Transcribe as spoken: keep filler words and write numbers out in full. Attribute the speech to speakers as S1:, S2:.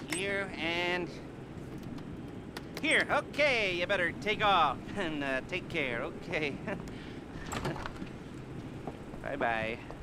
S1: here, and here. Okay, you better take off and uh, take care. Okay. Bye-bye.